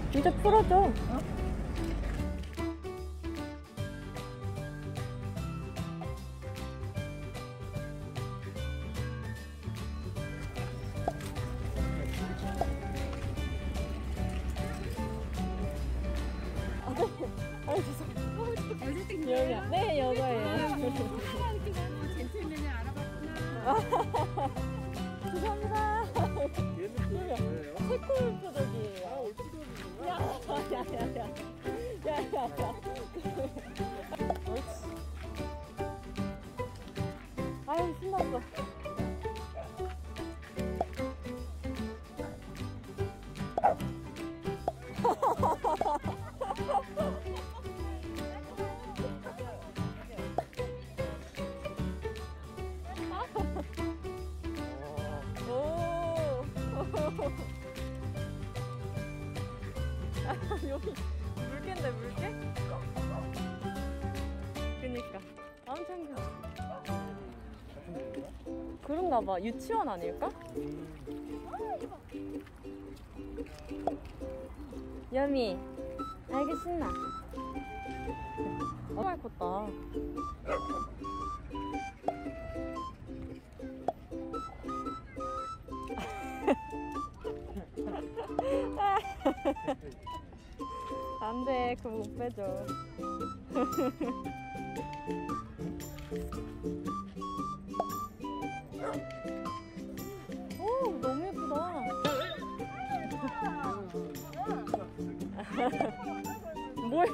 이제 풀어줘. 어? 아니 죄송해요. 네, 여자예요. 젠틀맨을 알아봤구나. 죄송합니다. 얘는 뭐예요? 새콤 표덕이에요. 야야야야야. 옳지. 아유 신났어. 여기 물개인데 물개? 그니까 엄청 큰. 그런가봐. 유치원 아닐까? 여미 알게 신나. 정말 컸다. 안돼, 그거 못 빼줘. 오, 너무 예쁘다. 뭐야?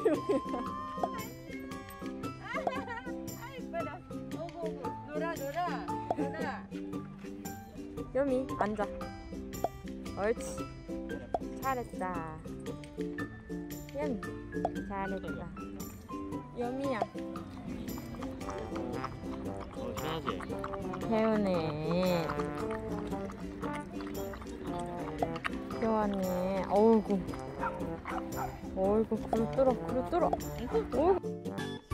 놀아. 여미 앉아. 옳지. 잘했다. 여미 잘했다. 여미야. 시원하지? 개운해. 시원해. 어이구. 어이구, 그릇 뚫어. 어이구.